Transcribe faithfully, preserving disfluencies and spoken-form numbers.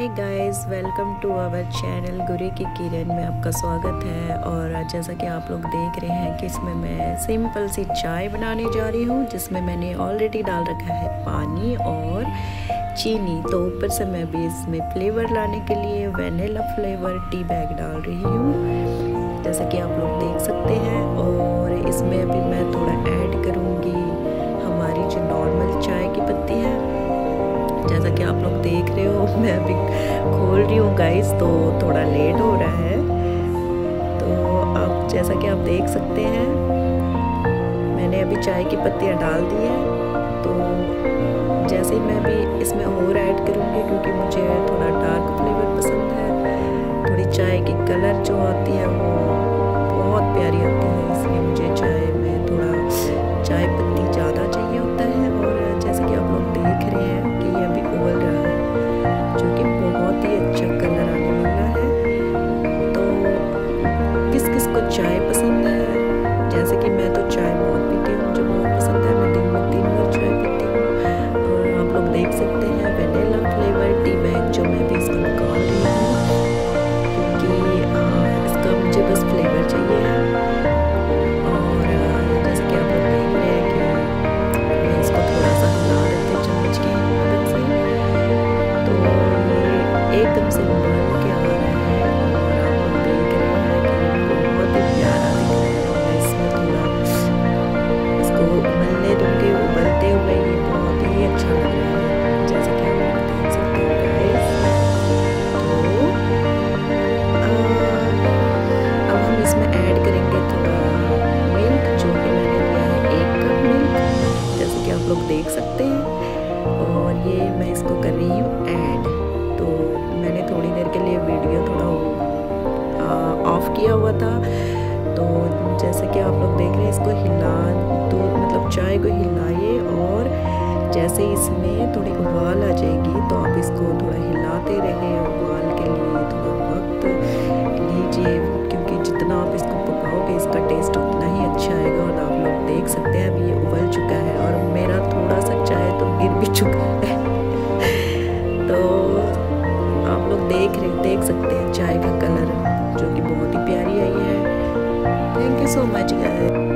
Hi guys, welcome to our channel गुरे की किरण में आपका स्वागत है। और जैसा कि आप लोग देख रहे हैं कि इसमें मैं सिंपल सी चाय बनाने जा रही हूँ, जिसमें मैंने ऑलरेडी डाल रखा है पानी और चीनी। तो ऊपर से मैं भी इसमें फ्लेवर लाने के लिए वैनिला फ्लेवर टी बैग डाल रही हूँ, जैसा कि आप लोग देख सकते हैं। और इसमें अभी मैं थोड़ा ऐड करूँगी हमारी जो नॉर्मल चाय की पत्ती है, जैसा कि आप लोग देख रहे हो। मैं अभी खोल रही हूँ गाइस, तो थोड़ा लेट हो रहा है। तो अब जैसा कि आप देख सकते हैं, मैंने अभी चाय की पत्तियाँ डाल दी है। तो जैसे ही मैं भी इसमें और ऐड करूँगी, क्योंकि मुझे थोड़ा डार्क फ्लेवर पसंद है। थोड़ी चाय की कलर जो आती है वो बहुत प्यारी आती है, इसलिए मुझे चाय में थोड़ा चाय पत्ती ज़्यादा चाहिए होता है। और जैसे कि आप लोग देख रहे हैं कि ये अभी उबल रहा है, जो कि बहुत ही अच्छा कलर आने वाला है। तो किस किस को चाय पसंद है, जैसे कि मैं तो चाय बहुत पीती हूँ, मुझे बहुत पसंद है। मैं दिन में तीन बार चाय पीती हूँ। और आप लोग देख सकते हैं वेनिला फ्लेवर टी बैग जो मैं भी इसको निकाल रही हूँ, क्योंकि इसका मुझे बस फ्लेवर चाहिए है। और जैसे कि आप लोग देख रहे हैं कि मैं इसको थोड़ा सा हिला देती हूँ चम्मच की मदद से, तो ये एकदम से उबल के आ रहा है। और आप लोग देख रहे हैं कि बहुत ही प्यारा दिख रहा है। मैं इसमें थोड़ा इसको उबलने दूँगी, उबलते हुए ये बहुत ही अच्छा लग रहा है, जैसे कि आप लोग देख सकते हो गाइस। तो अब हम इसमें ऐड करेंगे थोड़ा मिल्क, जो कि मैंने लिया है एक कप मिल्क, जैसे कि आप लोग देख सकते हैं। और ये मैं इसको कर रही हूँ ऐड। तो मैंने थोड़ी देर के लिए वीडियो थोड़ा ऑफ किया हुआ था। तो जैसे कि आप लोग देख रहे हैं, इसको हिला तो मतलब चाय को हिलाइए, और जैसे इसमें थोड़ी उबाल आ जाएगी तो आप इसको थोड़ा हिलाते रहे। उबाल के लिए थोड़ा वक्त लीजिए, क्योंकि जितना आप इसको पकाओगे इसका टेस्ट उतना ही अच्छा आएगा। और आप लोग देख सकते हैं अभी ये उबल चुका है, और मेरा थोड़ा सा चाय तो गिर भी चुका है। तो आप लोग देख रहे देख सकते हैं चाय का कलर, जो कि बहुत ही प्यारी आई है। Thank you so much guys.